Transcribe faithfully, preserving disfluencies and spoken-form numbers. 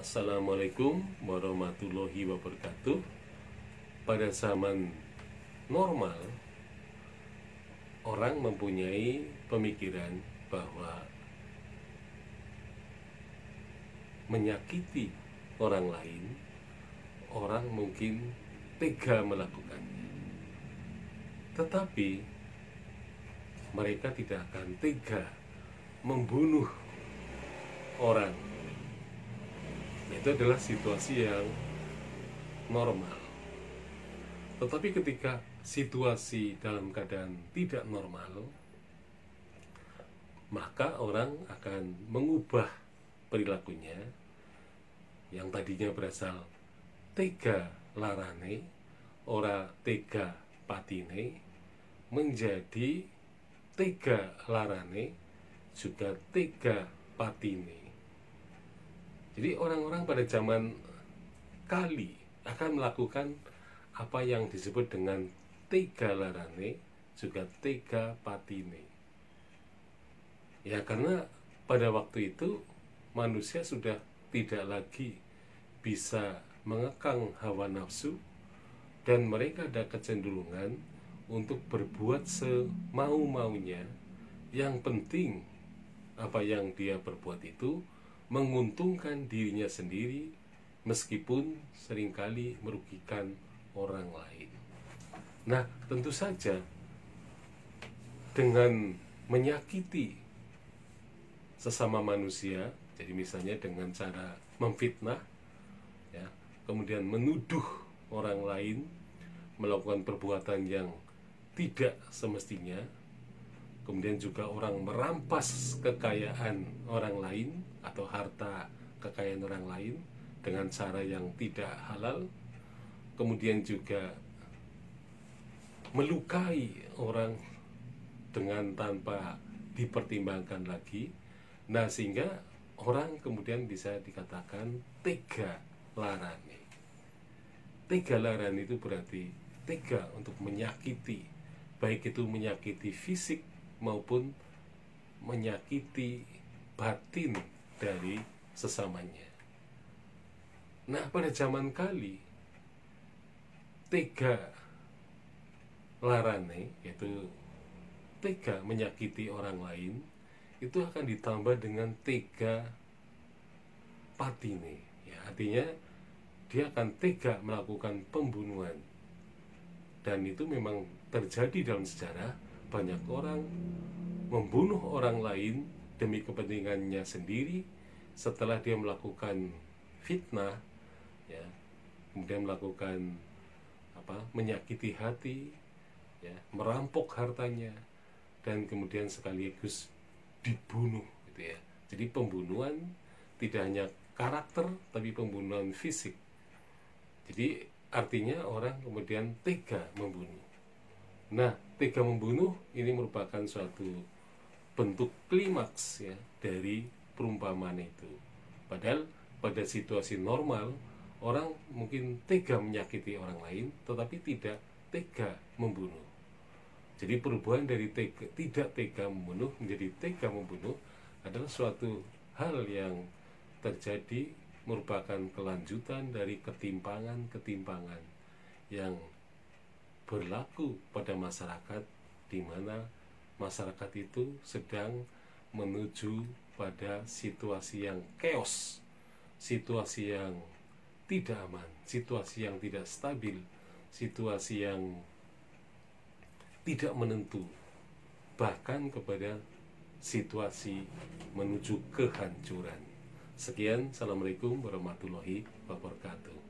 Assalamualaikum warahmatullahi wabarakatuh. Pada zaman normal, orang mempunyai pemikiran bahwa menyakiti orang lain, orang mungkin tega melakukannya. Tetapi mereka tidak akan tega membunuh orang. Itu adalah situasi yang normal. Tetapi ketika situasi dalam keadaan tidak normal, maka orang akan mengubah perilakunya yang tadinya berasal tega larane, ora tega patine, menjadi tega larane juga tega patine. Jadi orang-orang pada zaman kali akan melakukan apa yang disebut dengan tega larane juga tega patine. Ya, karena pada waktu itu manusia sudah tidak lagi bisa mengekang hawa nafsu, dan mereka ada kecenderungan untuk berbuat semau-maunya. Yang penting apa yang dia perbuat itu menguntungkan dirinya sendiri, meskipun seringkali merugikan orang lain. Nah, tentu saja dengan menyakiti sesama manusia, jadi misalnya dengan cara memfitnah, ya, kemudian menuduh orang lain melakukan perbuatan yang tidak semestinya, kemudian juga orang merampas kekayaan orang lain atau harta kekayaan orang lain dengan cara yang tidak halal, kemudian juga melukai orang dengan tanpa dipertimbangkan lagi. Nah, sehingga orang kemudian bisa dikatakan tega larane. Tega larane itu berarti tega untuk menyakiti, baik itu menyakiti fisik maupun menyakiti batin dari sesamanya. Nah, pada zaman kali tega larane, yaitu tega menyakiti orang lain, itu akan ditambah dengan tega patine, ya, artinya dia akan tega melakukan pembunuhan. Dan itu memang terjadi dalam sejarah. Banyak orang membunuh orang lain demi kepentingannya sendiri setelah dia melakukan fitnah, ya, kemudian melakukan apa, menyakiti hati, ya, merampok hartanya, dan kemudian sekaligus dibunuh, gitu ya. Jadi pembunuhan tidak hanya karakter, tapi pembunuhan fisik. Jadi artinya orang kemudian tega membunuh. Nah, tega membunuh ini merupakan suatu bentuk klimaks, ya, dari perumpamaan itu. Padahal pada situasi normal orang mungkin tega menyakiti orang lain, tetapi tidak tega membunuh. Jadi perubahan dari tega, tidak tega membunuh menjadi tega membunuh adalah suatu hal yang terjadi, merupakan kelanjutan dari ketimpangan-ketimpangan yang berlaku pada masyarakat, di mana masyarakat itu sedang menuju pada situasi yang chaos, situasi yang tidak aman, situasi yang tidak stabil, situasi yang tidak menentu, bahkan kepada situasi menuju kehancuran. Sekian, assalamualaikum warahmatullahi wabarakatuh.